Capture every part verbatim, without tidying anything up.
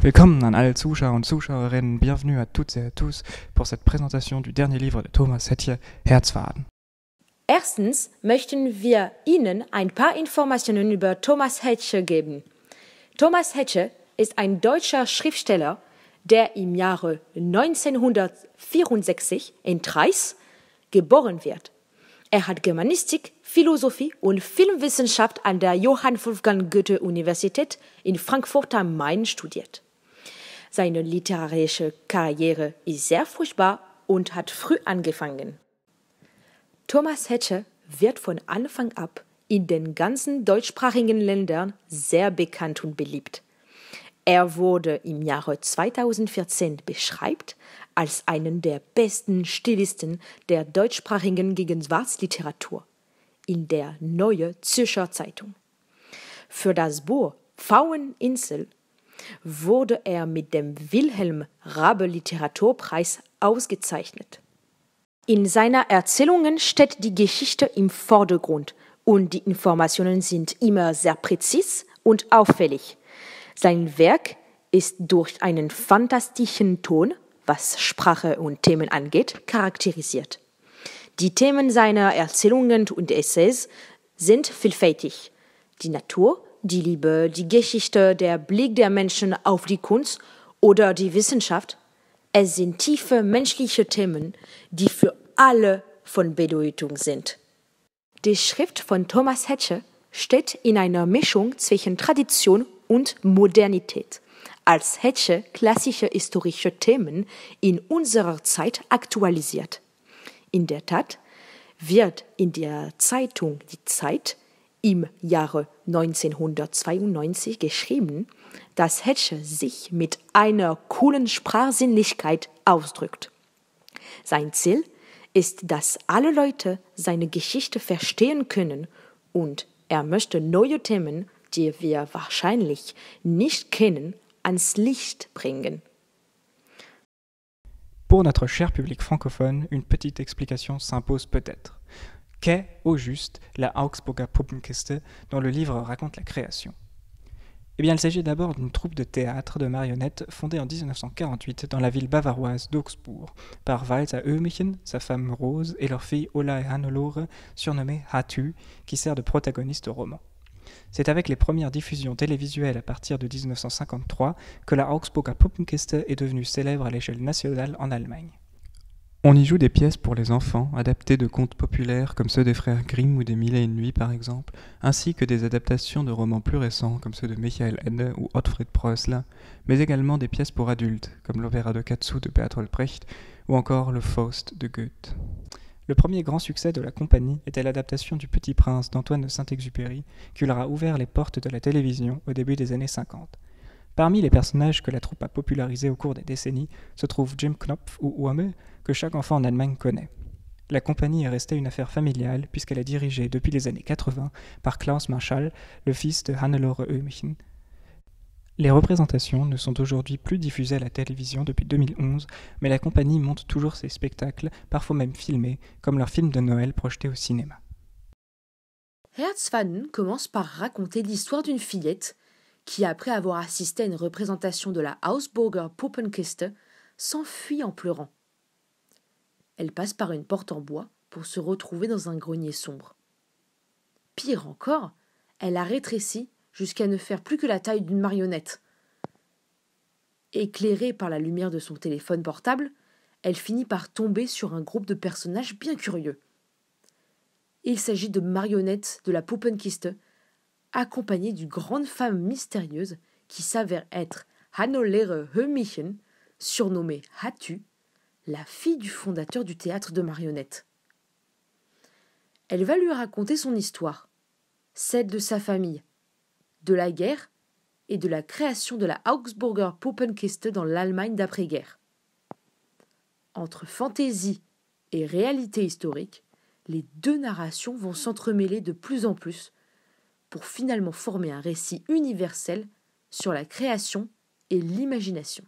Willkommen an alle Zuschauer und Zuschauerinnen, bienvenue à toutes et à tous pour cette présentation du dernier livre de Thomas Hetche, Herzfaden. Erstens möchten wir Ihnen ein paar Informationen über Thomas Hetche geben. Thomas Hetche ist ein deutscher Schriftsteller, der im Jahre neunzehnhundertvierundsechzig in Treis geboren wird. Er hat Germanistik, Philosophie und Filmwissenschaft an der Johann Wolfgang Goethe-Universität in Frankfurt am Main studiert. Seine literarische Karriere ist sehr fruchtbar und hat früh angefangen. Thomas Hetche wird von Anfang ab in den ganzen deutschsprachigen Ländern sehr bekannt und beliebt. Er wurde im Jahre zweitausendvierzehn beschreibt als einen der besten Stilisten der deutschsprachigen Gegenwartsliteratur in der Neue Zürcher Zeitung. Für das Buch Pfaueninsel wurde er mit dem Wilhelm Raabe Literaturpreis ausgezeichnet. In seinen Erzählungen steht die Geschichte im Vordergrund und die Informationen sind immer sehr präzis und auffällig. Sein Werk ist durch einen fantastischen Ton, was Sprache und Themen angeht, charakterisiert. Die Themen seiner Erzählungen und Essays sind vielfältig. Die Natur, die Liebe, die Geschichte, der Blick der Menschen auf die Kunst oder die Wissenschaft. Es sind tiefe menschliche Themen, die für alle von Bedeutung sind. Die Schrift von Thomas Hetche steht in einer Mischung zwischen Tradition und Modernität, als Hetche klassische historische Themen in unserer Zeit aktualisiert. In der Tat wird in der Zeitung Die Zeit im Jahre neunzehnhundertzweiundneunzig geschrieben, dass Hetche sich mit einer coolen Sprachsinnlichkeit ausdrückt. Sein Ziel ist, dass alle Leute seine Geschichte verstehen können und er möchte neue Themen, die wir wahrscheinlich nicht kennen, ans Licht bringen. Pour notre cher public francophone, une petite explication s'impose peut-être. Qu'est, au juste, la Augsburger Puppenkiste dont le livre raconte la création? Eh bien, il s'agit d'abord d'une troupe de théâtre de marionnettes fondée en dix-neuf cent quarante-huit dans la ville bavaroise d'Augsbourg par Walter Oehmichen, sa femme Rose et leur fille Olae Hannelore, surnommée Hattu, qui sert de protagoniste au roman. C'est avec les premières diffusions télévisuelles à partir de dix-neuf cent cinquante-trois que la Augsburger Puppenkiste est devenue célèbre à l'échelle nationale en Allemagne. On y joue des pièces pour les enfants, adaptées de contes populaires comme ceux des frères Grimm ou des Mille et une nuits par exemple, ainsi que des adaptations de romans plus récents comme ceux de Michael Ende ou Ottfried Preußler, mais également des pièces pour adultes comme l'opéra de Katsu de Bertolt Brecht ou encore le Faust de Goethe. Le premier grand succès de la compagnie était l'adaptation du Petit Prince d'Antoine de Saint-Exupéry, qui leur a ouvert les portes de la télévision au début des années cinquante. Parmi les personnages que la troupe a popularisés au cours des décennies se trouvent Jim Knopf ou Uame, que chaque enfant en Allemagne connaît. La compagnie est restée une affaire familiale puisqu'elle est dirigée depuis les années quatre-vingts par Klaus Marschall, le fils de Hannelore Oehmichen. Les représentations ne sont aujourd'hui plus diffusées à la télévision depuis deux mille onze, mais la compagnie monte toujours ses spectacles, parfois même filmés, comme leur film de Noël projeté au cinéma. Herzfaden commence par raconter l'histoire d'une fillette qui, après avoir assisté à une représentation de la Augsburger Puppenkiste, s'enfuit en pleurant. Elle passe par une porte en bois pour se retrouver dans un grenier sombre. Pire encore, elle a rétréci jusqu'à ne faire plus que la taille d'une marionnette. Éclairée par la lumière de son téléphone portable, elle finit par tomber sur un groupe de personnages bien curieux. Il s'agit de marionnettes de la Puppenkiste, accompagnées d'une grande femme mystérieuse qui s'avère être Hannelore Oehmichen, surnommée Hattu, la fille du fondateur du théâtre de marionnettes. Elle va lui raconter son histoire, celle de sa famille, de la guerre et de la création de la Augsburger Puppenkiste dans l'Allemagne d'après-guerre. Entre fantaisie et réalité historique, les deux narrations vont s'entremêler de plus en plus pour finalement former un récit universel sur la création et l'imagination.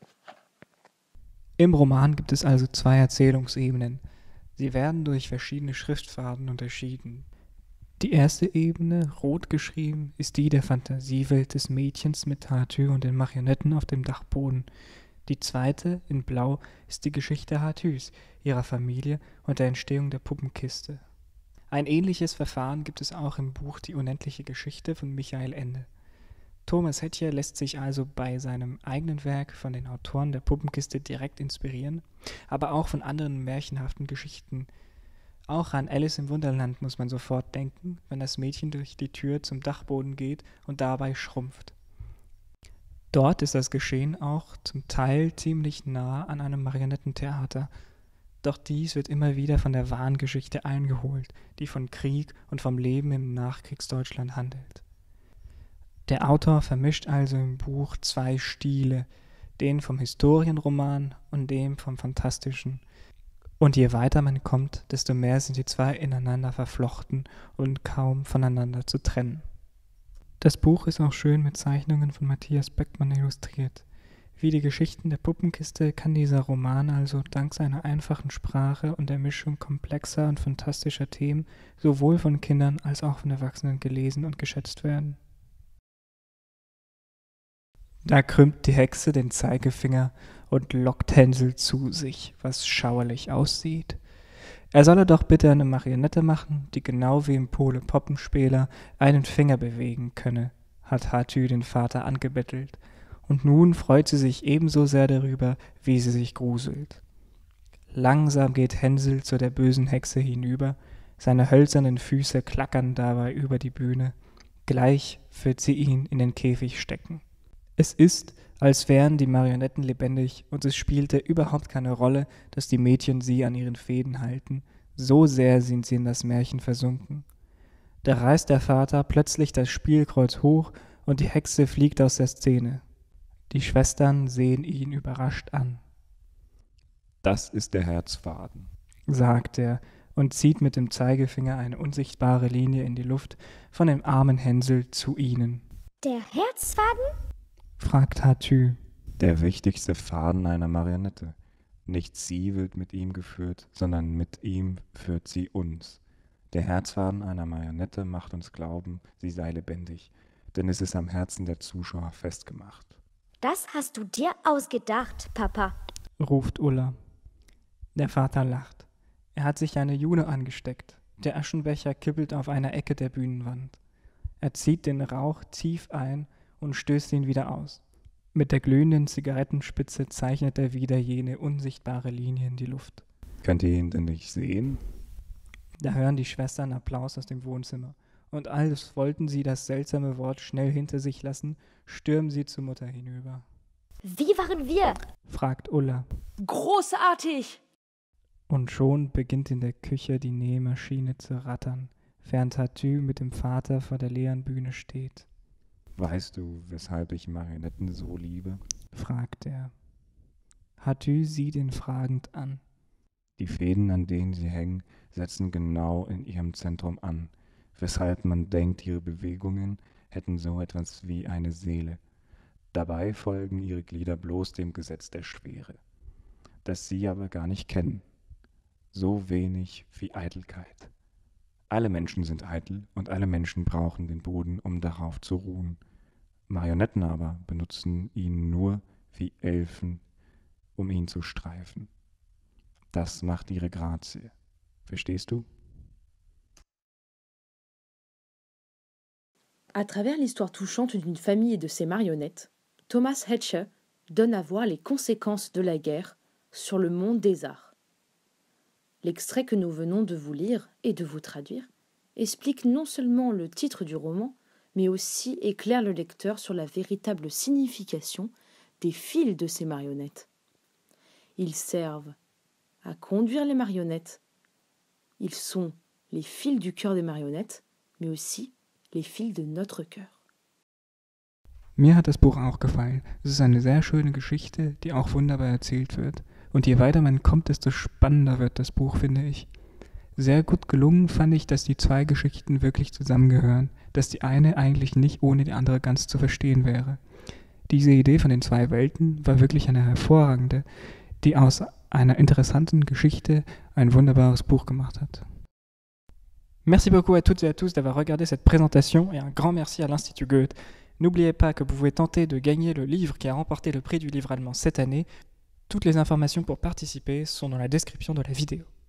Im Roman gibt es also zwei Erzählungsebenen. Sie werden durch verschiedene Schriftfarben unterschieden. Die erste Ebene, rot geschrieben, ist die der Fantasiewelt des Mädchens mit Hatü und den Marionetten auf dem Dachboden. Die zweite, in blau, ist die Geschichte Hatüs, ihrer Familie und der Entstehung der Puppenkiste. Ein ähnliches Verfahren gibt es auch im Buch Die unendliche Geschichte von Michael Ende. Thomas Hettcher lässt sich also bei seinem eigenen Werk von den Autoren der Puppenkiste direkt inspirieren, aber auch von anderen märchenhaften Geschichten. Auch an Alice im Wunderland muss man sofort denken, wenn das Mädchen durch die Tür zum Dachboden geht und dabei schrumpft. Dort ist das Geschehen auch zum Teil ziemlich nah an einem Marionettentheater. Doch dies wird immer wieder von der wahren Geschichte eingeholt, die von Krieg und vom Leben im Nachkriegsdeutschland handelt. Der Autor vermischt also im Buch zwei Stile, den vom Historienroman und den vom Fantastischen. Und je weiter man kommt, desto mehr sind die zwei ineinander verflochten und kaum voneinander zu trennen. Das Buch ist auch schön mit Zeichnungen von Matthias Beckmann illustriert. Wie die Geschichten der Puppenkiste kann dieser Roman also dank seiner einfachen Sprache und der Mischung komplexer und fantastischer Themen sowohl von Kindern als auch von Erwachsenen gelesen und geschätzt werden. Da krümmt die Hexe den Zeigefinger und lockt Hänsel zu sich, was schauerlich aussieht. Er solle doch bitte eine Marionette machen, die genau wie im Pole Poppenspieler einen Finger bewegen könne, hat Hatü den Vater angebettelt, und nun freut sie sich ebenso sehr darüber, wie sie sich gruselt. Langsam geht Hänsel zu der bösen Hexe hinüber, seine hölzernen Füße klackern dabei über die Bühne, gleich wird sie ihn in den Käfig stecken. Es ist, als wären die Marionetten lebendig und es spielte überhaupt keine Rolle, dass die Mädchen sie an ihren Fäden halten, so sehr sind sie in das Märchen versunken. Da reißt der Vater plötzlich das Spielkreuz hoch und die Hexe fliegt aus der Szene. Die Schwestern sehen ihn überrascht an. Das ist der Herzfaden, sagt er und zieht mit dem Zeigefinger eine unsichtbare Linie in die Luft von dem armen Hänsel zu ihnen. Der Herzfaden? Fragt Hatü. Der wichtigste Faden einer Marionette. Nicht sie wird mit ihm geführt, sondern mit ihm führt sie uns. Der Herzfaden einer Marionette macht uns glauben, sie sei lebendig, denn es ist am Herzen der Zuschauer festgemacht. Das hast du dir ausgedacht, Papa, ruft Ulla. Der Vater lacht. Er hat sich eine June angesteckt. Der Aschenbecher kippelt auf einer Ecke der Bühnenwand. Er zieht den Rauch tief ein und stößt ihn wieder aus. Mit der glühenden Zigarettenspitze zeichnet er wieder jene unsichtbare Linie in die Luft. Könnt ihr ihn denn nicht sehen? Da hören die Schwestern Applaus aus dem Wohnzimmer. Und als wollten sie das seltsame Wort schnell hinter sich lassen, stürmen sie zur Mutter hinüber. Wie waren wir? Fragt Ulla. Großartig! Und schon beginnt in der Küche die Nähmaschine zu rattern, während Hatü mit dem Vater vor der leeren Bühne steht. Weißt du, weshalb ich Marionetten so liebe? Fragt er. Hatü sieht ihn fragend an. Die Fäden, an denen sie hängen, setzen genau in ihrem Zentrum an, weshalb man denkt, ihre Bewegungen hätten so etwas wie eine Seele. Dabei folgen ihre Glieder bloß dem Gesetz der Schwere, das sie aber gar nicht kennen. So wenig wie Eitelkeit. Alle Menschen sind eitel und alle Menschen brauchen den Boden, um darauf zu ruhen. Marionetten aber benutzen ihn nur wie Elfen, um ihn zu streifen. Das macht ihre Grazie. Verstehst du? À travers l'histoire touchante d'une famille et de ses marionnettes, Thomas Hettcher donne à voir les conséquences de la guerre sur le monde des arts. L'extrait que nous venons de vous lire et de vous traduire explique non seulement le titre du roman, mais aussi éclaire le lecteur sur la véritable signification des fils de ces marionnettes. Ils servent à conduire les marionnettes. Ils sont les fils du cœur des marionnettes, mais aussi les fils de notre cœur. Mir hat das Buch auch gefallen. Es ist eine sehr schöne Geschichte, die auch wunderbar erzählt wird. Und je weiter man kommt, desto spannender wird das Buch, finde ich. Sehr gut gelungen fand ich, dass die zwei Geschichten wirklich zusammengehören, dass die eine eigentlich nicht ohne die andere ganz zu verstehen wäre. Diese Idee von den zwei Welten war wirklich eine hervorragende, die aus einer interessanten Geschichte ein wunderbares Buch gemacht hat. Merci beaucoup à toutes et à tous d'avoir regardé cette présentation et un grand merci à l'Institut Goethe. N'oubliez pas que vous pouvez tenter de gagner le livre qui a remporté le prix du livre allemand cette année. Toutes les informations pour participer sont dans la description de la vidéo.